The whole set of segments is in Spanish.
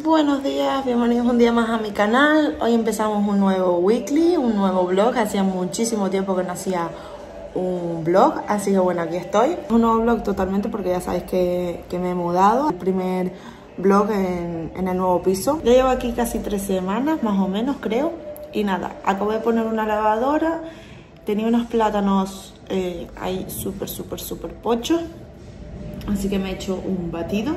Buenos días, bienvenidos un día más a mi canal. Hoy empezamos un nuevo weekly, un nuevo vlog. Hacía muchísimo tiempo que no hacía un vlog, así que bueno, aquí estoy. Un nuevo vlog totalmente porque ya sabéis que me he mudado. El primer vlog en el nuevo piso. Ya llevo aquí casi 3 semanas, más o menos creo. Y nada, acabo de poner una lavadora. Tenía unos plátanos ahí súper pochos. Así que me he hecho un batido.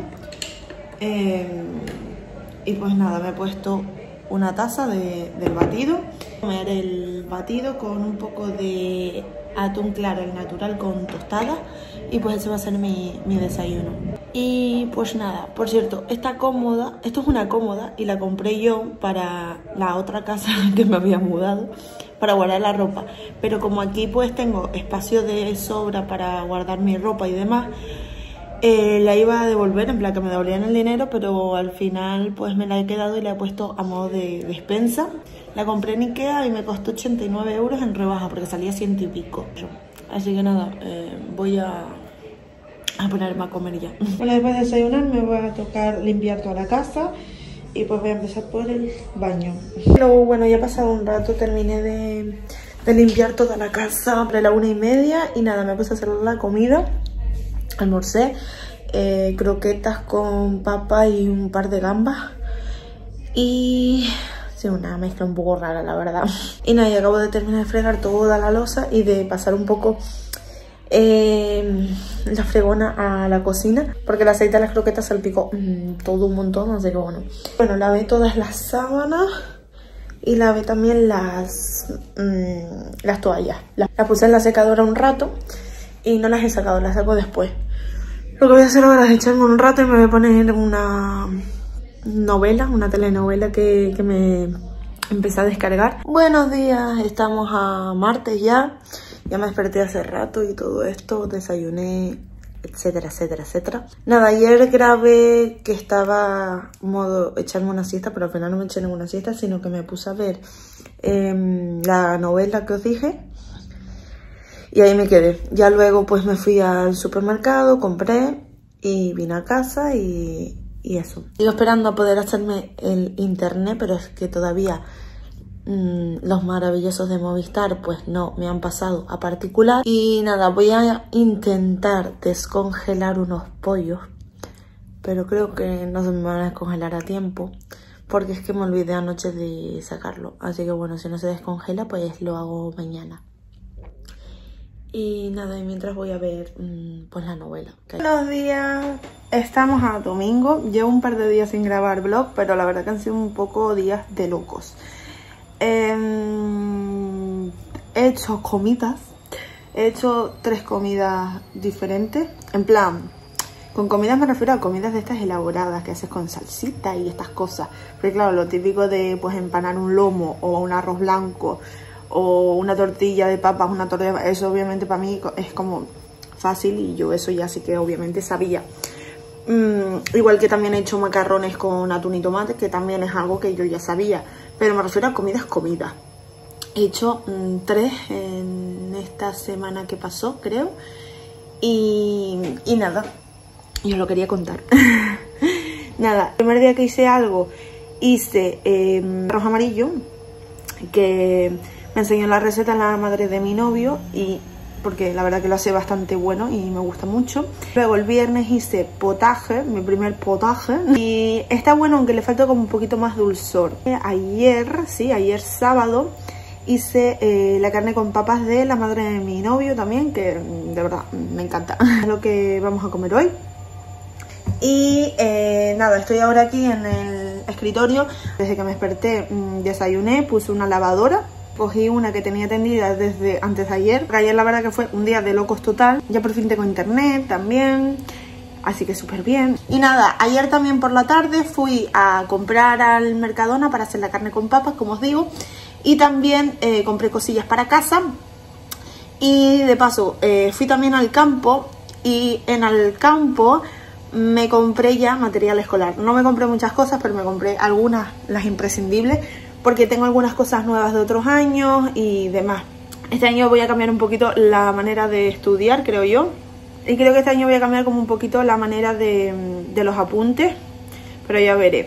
Y pues nada, me he puesto una taza del batido. Comer el batido con un poco de atún claro y natural con tostada. Y pues ese va a ser mi desayuno. Y pues nada, por cierto, esta cómoda, esto es una cómoda y la compré yo para la otra casa que me había mudado, para guardar la ropa. Pero como aquí pues tengo espacio de sobra para guardar mi ropa y demás, la iba a devolver, en plan que me devolvían el dinero, pero al final pues me la he quedado y la he puesto a modo de despensa. La compré en Ikea y me costó 89 euros en rebaja porque salía 100 y pico. Así que nada, voy a ponerme a comer ya. Bueno, después de desayunar me voy a tocar limpiar toda la casa y pues voy a empezar por el baño. Luego bueno, ya ha pasado un rato, terminé de limpiar toda la casa sobre la 1:30 y nada, me puse a hacer la comida. Almorcé croquetas con papa y un par de gambas. Y sí, una mezcla un poco rara, la verdad. Y nada, y acabo de terminar de fregar toda la loza y de pasar un poco la fregona a la cocina, porque el aceite de las croquetas salpicó todo un montón, así que bueno. Bueno, lavé todas las sábanas y lavé también las toallas. Las puse en la secadora un rato y no las he sacado, las saco después. Lo que voy a hacer ahora es echarme un rato y me voy a poner una novela, una telenovela que me empecé a descargar. Buenos días, estamos a martes ya. Ya me desperté hace rato y todo esto, desayuné, etcétera. Nada, ayer grabé que estaba modo echarme una siesta, pero al final no me eché ninguna siesta, sino que me puse a ver la novela que os dije. Y ahí me quedé. Ya luego pues me fui al supermercado, compré y vine a casa y eso. Sigo esperando a poder hacerme el internet, pero es que todavía los maravillosos de Movistar pues no me han pasado a particular. Y nada, voy a intentar descongelar unos pollos, pero creo que no se me van a descongelar a tiempo, porque es que me olvidé anoche de sacarlo. Así que bueno, si no se descongela pues lo hago mañana. Y nada, y mientras voy a ver pues la novela. Buenos días, estamos a domingo. Llevo un par de días sin grabar vlog, pero la verdad que han sido un poco días de locos. He hecho comidas. He hecho 3 comidas diferentes. En plan, con comidas me refiero a comidas de estas elaboradas que haces con salsita y estas cosas. Porque claro, lo típico de pues empanar un lomo o un arroz blanco o una tortilla de papas, una tortilla, eso obviamente para mí es como fácil y yo eso ya sí que obviamente sabía. Igual que también he hecho macarrones con atún y tomate, que también es algo que yo ya sabía, pero me refiero a comidas. He hecho 3 en esta semana que pasó, creo, y nada, yo lo quería contar. Nada, el primer día que hice algo, hice arroz amarillo, que me enseñó la receta la madre de mi novio, y porque la verdad que lo hace bastante bueno y me gusta mucho. Luego el viernes hice potaje, mi primer potaje, y está bueno, aunque le falta como un poquito más dulzor. Ayer sábado hice la carne con papas de la madre de mi novio también, que de verdad me encanta. Es lo que vamos a comer hoy. Y nada, estoy ahora aquí en el escritorio. Desde que me desperté desayuné, puse una lavadora. Cogí una que tenía tendida desde antes de ayer. Porque ayer la verdad que fue un día de locos total. Ya por fin tengo internet también, así que súper bien. Y nada, ayer también por la tarde fui a comprar al Mercadona para hacer la carne con papas, como os digo. Y también compré cosillas para casa. Y de paso fui también al campo. Y en el campo me compré ya material escolar. No me compré muchas cosas, pero me compré algunas, las imprescindibles, porque tengo algunas cosas nuevas de otros años y demás. Este año voy a cambiar un poquito la manera de estudiar, creo yo. Y creo que este año voy a cambiar como un poquito la manera de los apuntes, pero ya veré.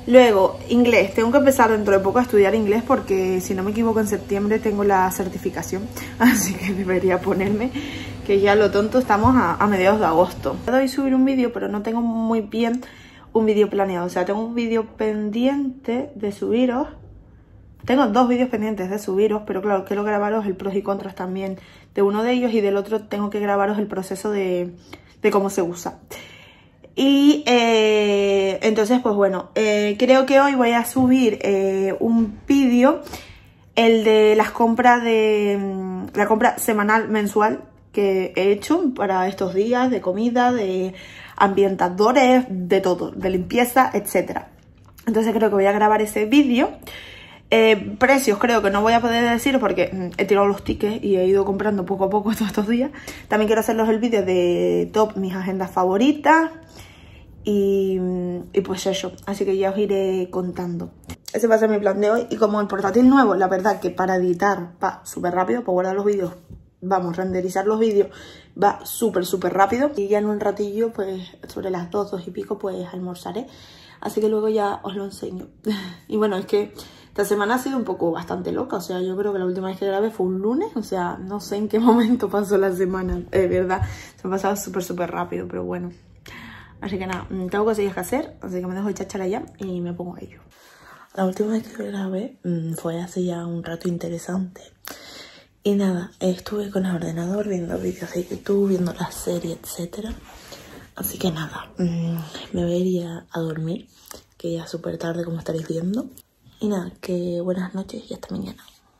Luego, inglés. Tengo que empezar dentro de poco a estudiar inglés porque, si no me equivoco, en septiembre tengo la certificación. Así que debería ponerme, que ya lo tonto estamos a mediados de agosto. Puedo subir un vídeo, pero no tengo muy bien un vídeo planeado. O sea, tengo un vídeo pendiente de subiros. Tengo 2 vídeos pendientes de subiros, pero claro, quiero grabaros el pros y contras también de uno de ellos, y del otro tengo que grabaros el proceso de cómo se usa. Y entonces, pues bueno, creo que hoy voy a subir un vídeo, el de las compras la compra semanal, mensual que he hecho para estos días, de comida, de ambientadores, de todo, de limpieza, etcétera. Entonces creo que voy a grabar ese vídeo. Precios creo que no voy a poder decir porque he tirado los tickets y he ido comprando poco a poco todos estos días. También quiero hacerlos el vídeo de top mis agendas favoritas y pues eso, así que ya os iré contando. Ese va a ser mi plan de hoy. Y como el portátil nuevo, la verdad que para editar va súper rápido, para guardar los vídeos, vamos, renderizar los vídeos va súper rápido. Y ya en un ratillo, pues sobre las 2 y pico, pues almorzaré. Así que luego ya os lo enseño. Y bueno, es que esta semana ha sido un poco bastante loca. O sea, yo creo que la última vez que grabé fue un lunes. O sea, no sé en qué momento pasó la semana. De verdad, se ha pasado súper rápido, pero bueno. Así que nada, tengo cosillas que hacer. Así que me dejo de cháchara ya y me pongo a ello. La última vez que grabé fue hace ya un rato interesante. Y nada, estuve con el ordenador viendo vídeos de YouTube, viendo la serie, etcétera. Así que nada, me voy a ir a dormir, que ya es súper tarde como estaréis viendo. Y nada, que buenas noches y hasta mañana.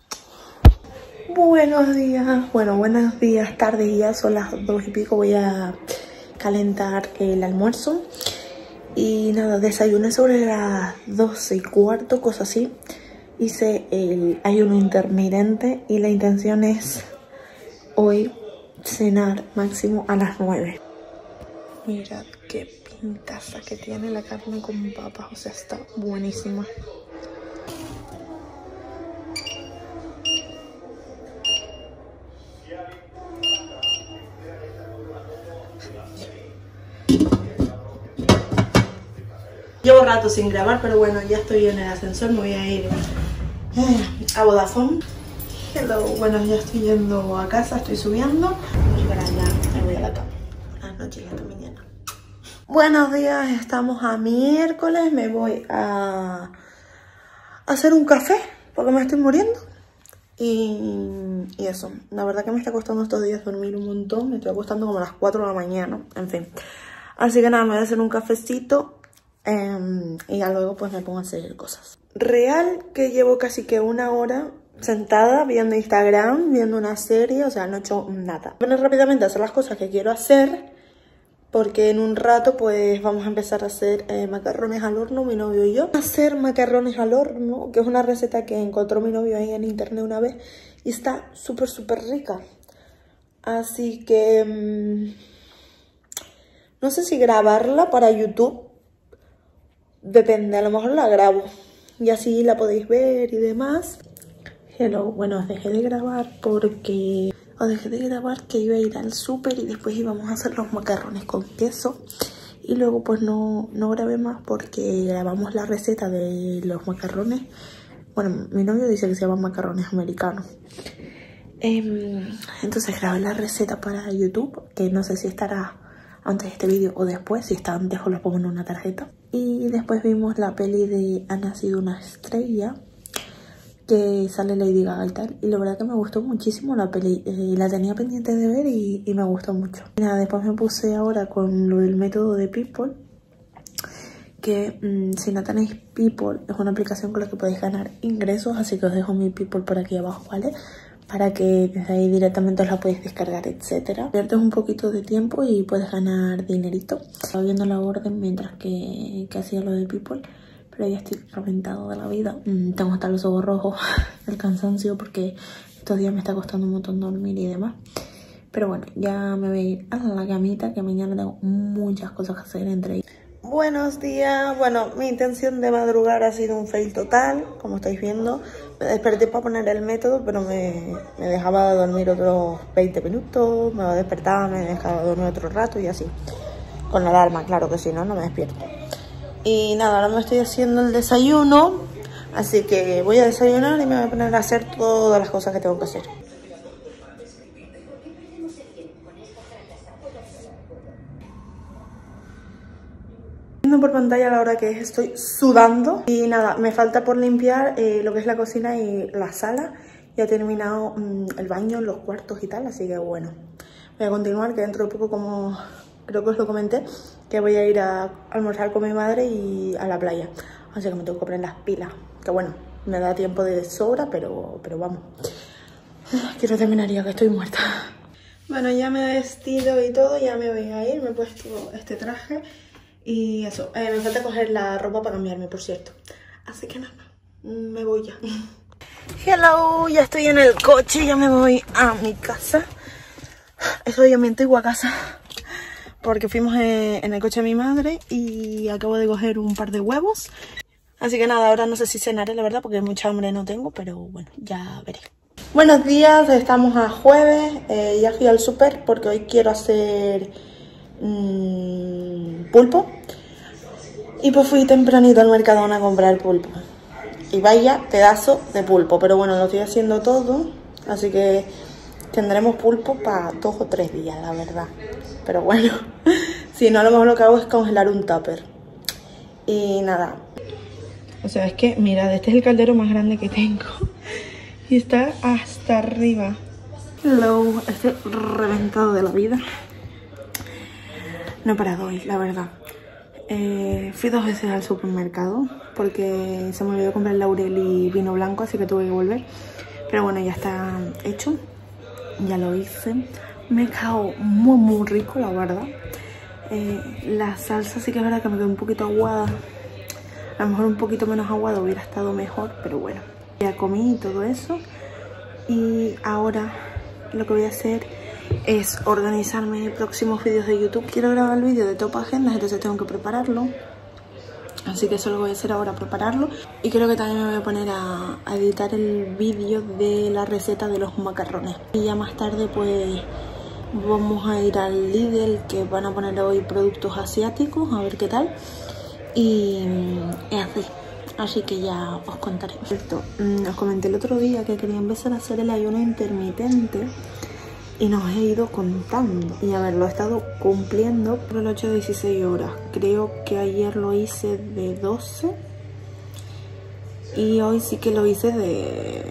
Buenos días, bueno, buenos días, tardes ya, son las 2 y pico, voy a calentar el almuerzo. Y nada, desayuné sobre las 12:15, cosa así. Hice el ayuno intermitente y la intención es hoy cenar máximo a las 9. Mirad qué pintaza que tiene la carne con papas, o sea, está buenísima. Llevo rato sin grabar, pero bueno, ya estoy en el ascensor, me voy a ir a Vodafone. Hello, bueno, ya estoy yendo a casa, estoy subiendo. Y para allá me voy a la cama. Buenas noches y hasta mañana. Buenos días, estamos a miércoles, me voy a hacer un café porque me estoy muriendo. Y eso, la verdad que me está costando estos días dormir un montón, me estoy acostando como a las 4 de la mañana, en fin. Así que nada, me voy a hacer un cafecito y ya luego pues me pongo a hacer cosas. Real que llevo casi que 1 hora sentada viendo Instagram, viendo una serie, o sea, no he hecho nada. Bueno, rápidamente a hacer las cosas que quiero hacer, porque en un rato pues vamos a empezar a hacer macarrones al horno, mi novio y yo. Hacer macarrones al horno, que es una receta que encontró mi novio ahí en internet una vez y está súper rica. Así que no sé si grabarla para YouTube, depende, a lo mejor la grabo y así la podéis ver y demás. Hello, bueno, os dejé de grabar porque... Os dejé de grabar que iba a ir al súper y después íbamos a hacer los macarrones con queso. Y luego pues no grabé más porque grabamos la receta de los macarrones. Bueno, mi novio dice que se llaman macarrones americanos. Entonces grabé la receta para YouTube, que no sé si estará antes de este vídeo o después. Si está antes os lo pongo en una tarjeta. Y después vimos la peli de Ha nacido una estrella, que sale Lady Gaga y tal, y la verdad que me gustó muchísimo la peli, la tenía pendiente de ver y me gustó mucho. Y nada, después me puse ahora con lo del método de People, que si no tenéis People es una aplicación con la que podéis ganar ingresos, así que os dejo mi People por aquí abajo, ¿vale? Para que desde ahí directamente os la podéis descargar, etcétera. Inviertes un poquito de tiempo y puedes ganar dinerito. Estaba viendo la orden mientras que hacía lo de People, pero ya estoy reventado de la vida. Tengo hasta los ojos rojos, el cansancio, porque estos días me está costando un montón dormir y demás. Pero bueno, ya me voy a ir a la camita, que mañana tengo muchas cosas que hacer entre ellas. Buenos días. Bueno, mi intención de madrugar ha sido un fail total, como estáis viendo. Me desperté para poner el método, pero me dejaba dormir otros 20 minutos, me despertaba, me dejaba dormir otro rato y así. Con la alarma, claro que si no, no me despierto. Y nada, ahora me estoy haciendo el desayuno. Así que voy a desayunar y me voy a poner a hacer todas las cosas que tengo que hacer. Viendo por pantalla la hora que es, estoy sudando. Y nada, me falta por limpiar lo que es la cocina y la sala. Ya he terminado el baño, los cuartos y tal, así que bueno. Voy a continuar, que dentro de poco, como creo que os lo comenté, que voy a ir a almorzar con mi madre y a la playa. Así que me tengo que poner las pilas. Que bueno, me da tiempo de sobra, pero vamos. Quiero terminar ya, que estoy muerta. Bueno, ya me he vestido y todo, ya me voy a ir. Me he puesto este traje y eso. Me falta coger la ropa para cambiarme, por cierto. Así que nada, me voy ya. Hello, ya estoy en el coche, ya me voy a mi casa. Es obviamente igual a casa, porque fuimos en el coche de mi madre y acabo de coger un par de huevos. Así que nada, ahora no sé si cenaré, la verdad, porque mucha hambre no tengo, pero bueno, ya veré. Buenos días, estamos a jueves. Ya fui al súper porque hoy quiero hacer pulpo. Y pues fui tempranito al Mercadona a comprar pulpo. Y vaya pedazo de pulpo, pero bueno, lo estoy haciendo todo, así que tendremos pulpo para 2 o 3 días, la verdad. Pero bueno, si no, a lo mejor lo que hago es congelar un tupper. Y nada. O sea, es que, mirad, este es el caldero más grande que tengo. Y está hasta arriba. Hello, estoy reventado de la vida. No he parado hoy, la verdad. Fui 2 veces al supermercado porque se me olvidó comprar laurel y vino blanco, así que tuve que volver. Pero bueno, ya está hecho. Ya lo hice. Me he quedado muy rico, la verdad. La salsa sí que es verdad que me quedó un poquito aguada. A lo mejor un poquito menos aguada hubiera estado mejor, pero bueno. Ya comí y todo eso. Y ahora lo que voy a hacer es organizarme próximos vídeos de YouTube. Quiero grabar el vídeo de Top Agendas, entonces tengo que prepararlo. Así que eso lo voy a hacer ahora, prepararlo. Y creo que también me voy a poner a editar el vídeo de la receta de los macarrones. Y ya más tarde pues vamos a ir al Lidl, que van a poner hoy productos asiáticos, a ver qué tal. Y así que ya os contaré. Esto, os comenté el otro día que quería empezar a hacer el ayuno intermitente. Y nos he ido contando. Y a ver, lo he estado cumpliendo por el 8 de 16 horas. Creo que ayer lo hice de 12. Y hoy sí que lo hice de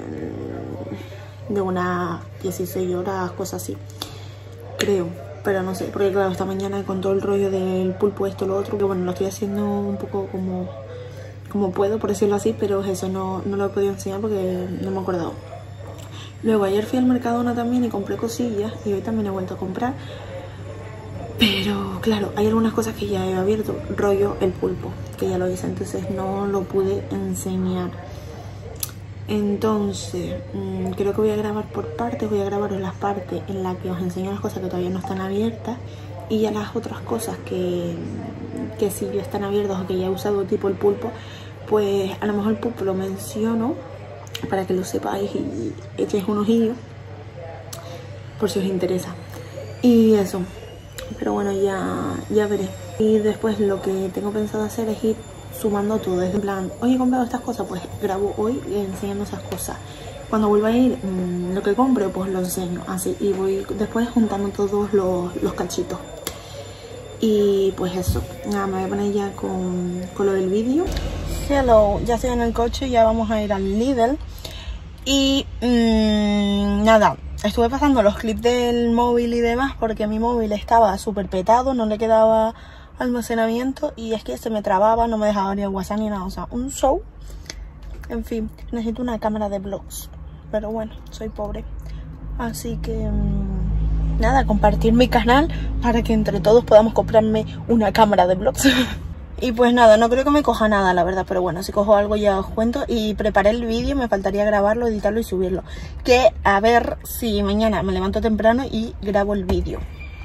unas 16 horas, cosas así. Creo, pero no sé. Porque claro, esta mañana con todo el rollo del pulpo, esto, lo otro, que bueno, lo estoy haciendo un poco como puedo, por decirlo así. Pero eso no lo he podido enseñar porque no me he acordado. Luego ayer fui al Mercadona también y compré cosillas y hoy también he vuelto a comprar. Pero claro, hay algunas cosas que ya he abierto, rollo el pulpo, que ya lo hice, entonces no lo pude enseñar. Entonces, creo que voy a grabar por partes, voy a grabaros las partes en las que os enseño las cosas que todavía no están abiertas. Y ya las otras cosas que sí ya están abiertas o que ya he usado, tipo el pulpo, pues a lo mejor el pulpo lo menciono para que lo sepáis y echéis un ojillo por si os interesa. Y eso, pero bueno, ya veré. Y después lo que tengo pensado hacer es ir sumando todo. Es en plan, hoy he comprado estas cosas, pues grabo hoy enseñando esas cosas. Cuando vuelva a ir, lo que compre, pues lo enseño. Así, y voy después juntando todos los cachitos. Y pues eso, nada, me voy a poner ya con lo del vídeo. Hello, ya estoy en el coche, ya vamos a ir al Lidl. Y nada, estuve pasando los clips del móvil y demás porque mi móvil estaba súper petado, no le quedaba almacenamiento y es que se me trababa, no me dejaba abrir el WhatsApp ni nada, o sea, un show. En fin, necesito una cámara de vlogs, pero bueno, soy pobre. Así que nada, compartir mi canal para que entre todos podamos comprarme una cámara de vlogs. Y pues nada, no creo que me coja nada, la verdad, pero bueno, si cojo algo ya os cuento. Y preparé el vídeo, me faltaría grabarlo, editarlo y subirlo. Que a ver si mañana me levanto temprano y grabo el vídeo.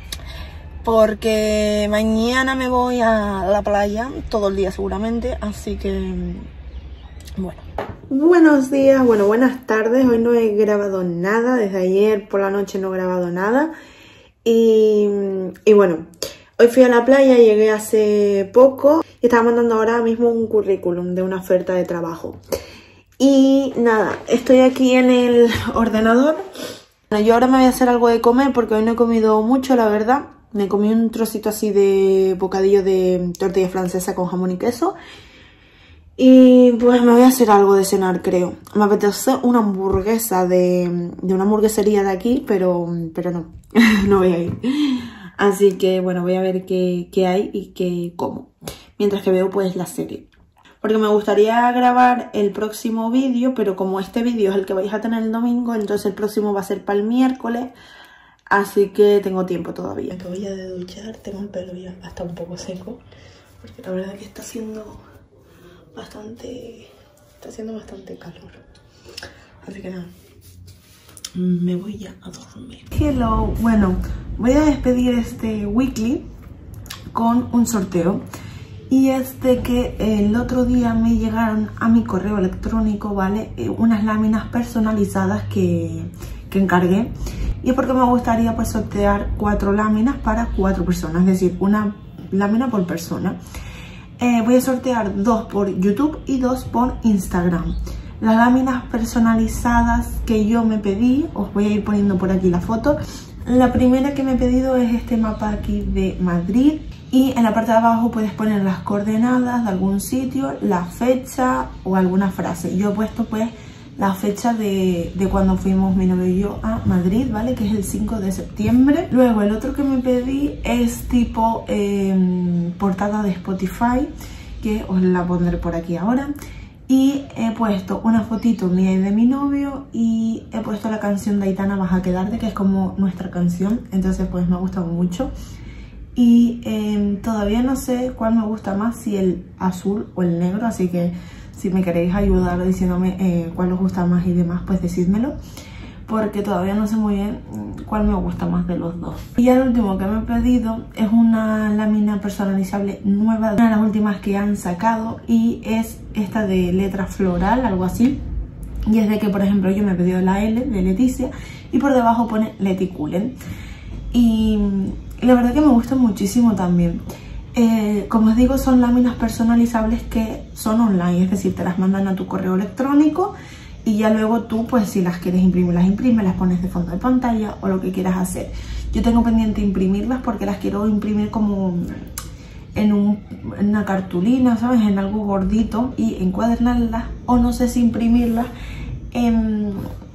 Porque mañana me voy a la playa, todo el día seguramente, así que bueno. Buenos días, bueno, buenas tardes. Hoy no he grabado nada, desde ayer por la noche no he grabado nada. Y bueno, hoy fui a la playa, llegué hace poco Y estaba mandando ahora mismo un currículum de una oferta de trabajo. Y nada, estoy aquí en el ordenador. Bueno, yo ahora me voy a hacer algo de comer porque hoy no he comido mucho, la verdad. Me comí un trocito así de bocadillo de tortilla francesa con jamón y queso. Y pues me voy a hacer algo de cenar, creo. Me apetece una hamburguesa de una hamburguesería de aquí, pero no, no voy a ir. Así que bueno, voy a ver qué hay y qué como. Mientras que veo pues la serie. Porque me gustaría grabar el próximo vídeo, pero como este vídeo es el que vais a tener el domingo, entonces el próximo va a ser para el miércoles. Así que tengo tiempo todavía. Me acabo ya de duchar, tengo el pelo ya hasta un poco seco. Porque la verdad que está haciendo bastante calor. Así que nada, me voy ya a dormir. Hello, bueno, voy a despedir este weekly con un sorteo. Y es de que el otro día me llegaron a mi correo electrónico, ¿vale? Unas láminas personalizadas que encargué. Y es porque me gustaría pues sortear 4 láminas para 4 personas, es decir, una lámina por persona. Voy a sortear 2 por YouTube y 2 por Instagram. Las láminas personalizadas que yo me pedí, os voy a ir poniendo por aquí la foto. La primera que me he pedido es este mapa aquí de Madrid. Y en la parte de abajo puedes poner las coordenadas de algún sitio, la fecha o alguna frase. Yo he puesto pues la fecha de cuando fuimos mi novio y yo a Madrid, ¿vale? Que es el 5 de septiembre. Luego el otro que me pedí es tipo portada de Spotify, que os la pondré por aquí ahora. Y he puesto una fotito mía y de mi novio y he puesto la canción de Aitana Vas a quedarte, que es como nuestra canción. Entonces pues me ha gustado mucho. Y todavía no sé cuál me gusta más, si el azul o el negro, así que si me queréis ayudar diciéndome cuál os gusta más y demás, pues decídmelo, porque todavía no sé muy bien cuál me gusta más de los dos. Y ya el último que me he pedido es una lámina personalizable nueva, una de las últimas que han sacado, y es esta de letra floral, algo así. Y es de que, por ejemplo, yo me he pedido la L de Leticia y por debajo pone Leticulen. Y la verdad que me gusta muchísimo también. Como os digo, son láminas personalizables que son online, es decir, te las mandan a tu correo electrónico y ya luego tú, pues si las quieres imprimir, las imprimes, las pones de fondo de pantalla o lo que quieras hacer. Yo tengo pendiente imprimirlas porque las quiero imprimir como en una cartulina, ¿sabes? En algo gordito y encuadernarlas, o no sé si imprimirlas en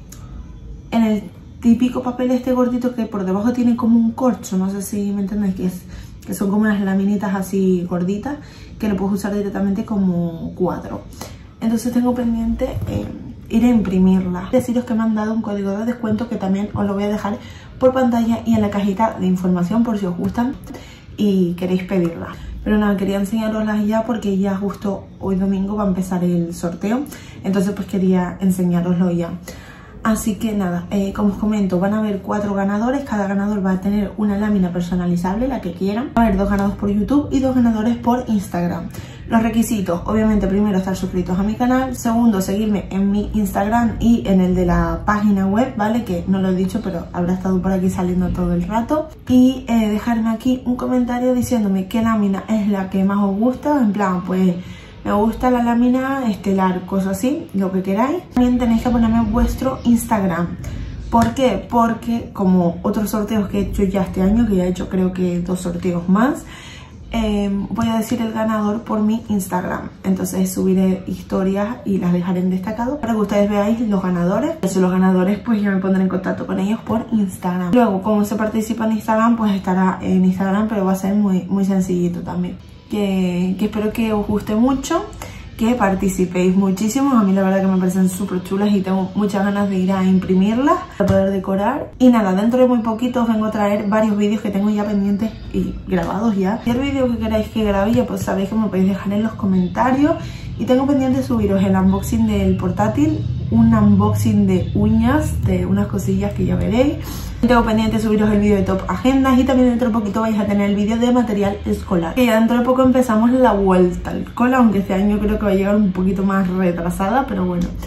el típico papel este gordito que por debajo tiene como un corcho, no sé si me entendéis, que son como unas laminitas así gorditas que lo puedes usar directamente como cuadro. Entonces tengo pendiente ir a imprimirlas. Deciros que me han dado un código de descuento que también os lo voy a dejar por pantalla y en la cajita de información por si os gustan y queréis pedirlas. Pero nada, quería enseñaroslas ya porque ya justo hoy domingo va a empezar el sorteo, entonces pues quería enseñaroslo ya. Así que nada, como os comento, van a haber 4 ganadores. Cada ganador va a tener una lámina personalizable, la que quieran. Va a haber 2 ganadores por YouTube y 2 ganadores por Instagram. Los requisitos, obviamente, primero estar suscritos a mi canal. Segundo, seguirme en mi Instagram y en el de la página web, ¿vale? Que no lo he dicho, pero habrá estado por aquí saliendo todo el rato. Y dejarme aquí un comentario diciéndome qué lámina es la que más os gusta. En plan, pues me gusta la lámina estelar, cosas así, lo que queráis. También tenéis que ponerme vuestro Instagram. ¿Por qué? Porque como otros sorteos que he hecho ya este año, que ya he hecho creo que 2 sorteos más, voy a decir el ganador por mi Instagram. Entonces subiré historias y las dejaré en destacado para que ustedes veáis los ganadores. Entonces los ganadores pues yo me pondré en contacto con ellos por Instagram. Luego, como se participa en Instagram, pues estará en Instagram, pero va a ser muy sencillito también. Que espero que os guste mucho, que participéis muchísimo. A mí la verdad que me parecen súper chulas y tengo muchas ganas de ir a imprimirlas para poder decorar. Y nada, dentro de muy poquito os vengo a traer varios vídeos que tengo ya pendientes y grabados ya. Cualquier vídeo que queráis que grabe, ya pues sabéis que me podéis dejar en los comentarios. Y tengo pendiente subiros el unboxing del portátil, un unboxing de uñas, de unas cosillas que ya veréis. Tengo pendiente subiros el vídeo de top agendas y también dentro de poquito vais a tener el vídeo de material escolar. Y ya dentro de poco empezamos la vuelta al cole, aunque este año creo que va a llegar un poquito más retrasada, pero bueno.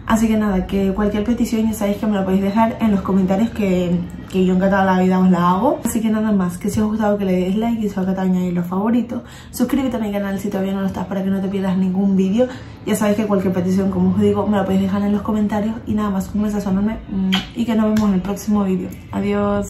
Así que nada, que cualquier petición ya sabéis que me la podéis dejar en los comentarios, que yo encantada la vida os la hago. Así que nada más, que si os ha gustado que le deis like y si os ha gustado añadir los favoritos. Suscríbete a mi canal si todavía no lo estás para que no te pierdas ningún vídeo. Ya sabéis que cualquier petición, como os digo, me la podéis dejar en los comentarios. Y nada más, un besazo enorme y que nos vemos en el próximo vídeo. Adiós.